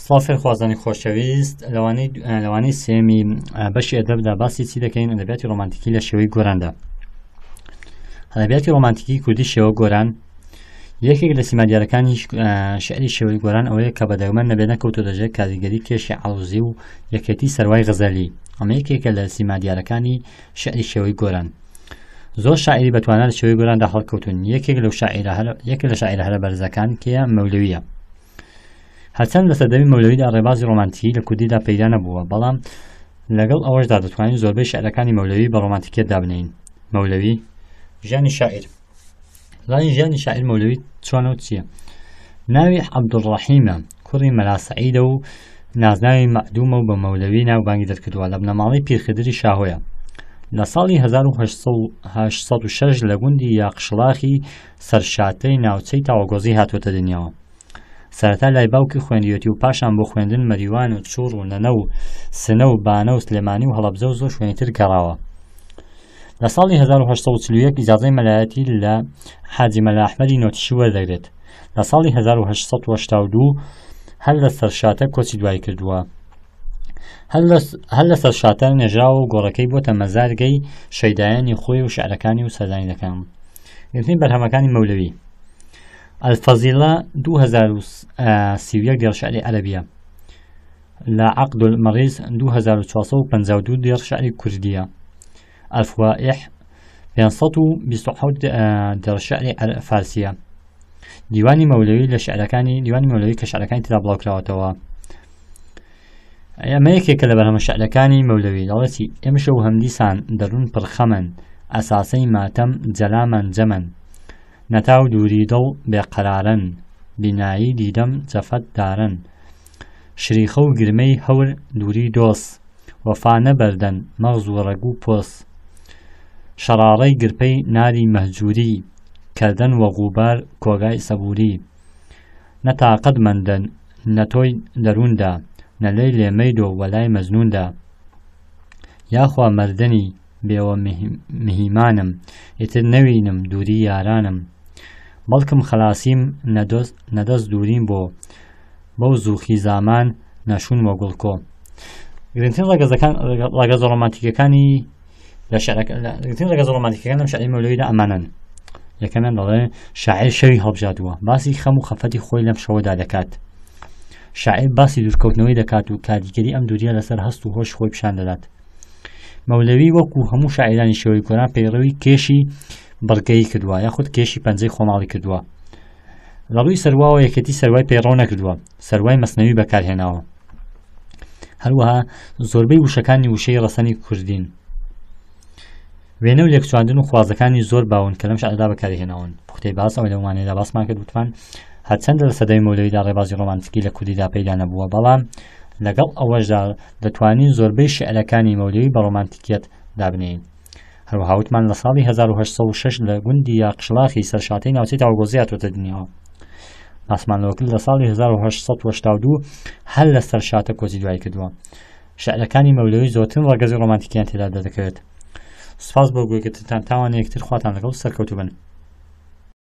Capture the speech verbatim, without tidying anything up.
سڵاو خوازانی خۆشەویست لەوانەی لەوانەی سێمی بەشی ئەدەبدا باسی چی دەکەین ئەدەبیاتی ڕۆمانتیکی لە شێوەی گۆراندا. ئەدەبیاتی ڕۆمانتیکی کوردی شێوە گۆران یەکێک لە سیمادیارەکانی شعری شێوەی گۆران ئەوەیە کە بەدەگمەن نەبێت نەکەوتۆ دەژێت کاریگەری کێشی عەڵوزی و یەکێتی سەروای غەزەلی. ئەمە یەکێکە لە سیمادیارەکانی شعری شێوەی گۆران. زۆر شاعری بەتوانە لە شێوەی گۆراندا هەڵکەوتون. یەکێک لەو یەکێک لە شاعیرە هەرە بەرزەکان کێیە مەولەویە. هەرچەند لە سەردەمی مەولەویدا ڕێبازی ڕۆمانتیکی لە کوردیدا پەیدا نەبووە، بەڵام لەگەڵ ئەوەشدا دەتوانین زۆربەی شعرەکانی مەولەوی بە ڕۆمانتیکیەت دابنێین. مەولەوی ژیانی شاعیر. ڕای ژیانی شاعیر مەولەوی چۆنەوە چییە؟ ناوی عەبدوڕەحیمە، کوڕی مەلا سەعیدە و نازناوی مەعدوومە و بە مەولەوی ناوبانگی دەرکردووە لە بنەماڵەی پیرخدری شاهۆیە. لە ساڵی هەزار و هەشت سەد و شەش لە گوندی یاقشڵاخی سەرشاتەی ناوچەی تاوەگۆزی هاتوۆتە دنیاوە. سەرەتا لای باوکی خوێندیەتی و پاشان بۆ خوێندن مەریوان و چوڕ و نەنە و سنە و بانە و سلێمانی و هەڵەبجە و زۆر شوێنی تر گەڕاوە. لە ساڵی هەزار و هەشت سەد و چل و یەک ئیجازەی مەلایەتی لە حاجی مەلا ئەحمەدی نۆتیشی وەردەگرێت. لە ساڵی هەزار و هەشت سەد و هەشتا و دوو هەر لە سەرشاتە کۆچی دوای کردووە. هەر لە سەرشاتە نێژراوە و گۆڕەکەی بۆتە مەزارگەی شەیدایانی خۆی و شعرەکانی و سەردانیەکان. گرنگترین بەرهەمەکانی مەولەوی: الفەزیلە دوو هەزار و سی و یەک دێڕ شعری عەرەبیە. لە عەقد المەڕیز دوو هەزار و چوار سەد و پەنجا و دوو دێڕ شعری کوردیە. الفوائح پێنج سەد و بیست و حەوت دێڕ شعری فارسیە. دیوانی مەولەوی لە شعرەکانی دیوانی مەولەوی کە شعرەکانی ترا بڵاوکراوەتەوە. ئەمە یەکێکە لە بەرهەمە شعرەکانی مەولەوی. دەڵێتی ئێمەشە و هەمدیسان دەروون پڕخەمن، ئەساسەی ماتەم جەلامەن جەمەن، نەتاو دووری دڵ بێقەرارن، بینایی دیدەم جەفەت دارن، شریخە و گرمەی هەور دووری دۆست، وەفا نەبەردەن مەغز و ڕەگ و پۆس، شەڕاڕەی گرپەی ناری مەهجووری، کەردەن وە غوبار کۆگای سەبووری، نەتاقەت مەندەن نەتۆی دەرووندا، نەلەی لێمەی دۆ وەلای مەزنوندا، یاخوا مەردنی بێوە مهیمانم، ئیتر نەوینم دووری یارانم، بەڵکم خەلاسیم نەدەست دووریم بۆ، بەو زووخی زامان نەشون وە گوڵکۆ. گرنگترین ڕەگەزە ڕۆمانتیکەکانی لە گرنگترین ڕەگەزە ڕۆمانتیکەکان لەم شعری مەولەویدا ئەمانن. یەکەمیان دەڵێ شاعیر شەوی هەڵبژاردووە، باسی خەم و خەفەتی خۆی لەم شەوەدا دەکات. شاعیر باسی دوورکەوتنەوەی دەکات و کاریگەری ئەم دووریە لەسەر هەست و هۆش خۆی پیشان دەدات. مەولەوی وەکو هەموو شاعیرانی شێوەی گۆران پەیڕەوی کێشی بڕگەیی کردووە، یاخود کێشی پەنجەی خۆماڵی کردووە. لە ڕووی سەرواوە یەکێتی سەروای پەیڕەو نەکردووە، سەروای مەسنەوی بەکارهێناوە. هەروەها زۆربەی وشەکانی وشەی ڕەسەنی کوردین. وێنە و لێکچواندن و خوازەکانی زۆر باون کە لەم شعردا بەکارهێناون. پوختەی باس ئەوەی لەوانەیەدا باسمان کرد وتمان هەرچەندە لە سەدەی مەولەویدا ڕێبازی ڕۆمانتیکی لە کوردیدا پەیدا نەبووە، بەڵام لەگەڵ ئەوەشدا دەتوانین زۆربەی شعرەکانی مەولەوی بە ڕۆمانتیکیەت دابنێین. هەروەها وتمان لە ساڵی هەزار و هەشت سەد و شەش لە گوندی یاقشڵاخی سەرشاتەی ناوچەی تاوەگۆزی هاتوۆتە دنیاوە. باسمان لەوە کرد لە ساڵی هەزار و هەشت سەد و هەشتا و دوو هەر لە سەرشاتە کۆچی دوای کردووە. شعرەکانی مەولەوی زۆرترین ڕەگەزی ڕۆمانتیکیان تێدا دەکەوێت. سوپاس بۆ گوێگرتنتان، تاوانە یەکتر خواتان لەگەڵ سەرکەوتوو بن.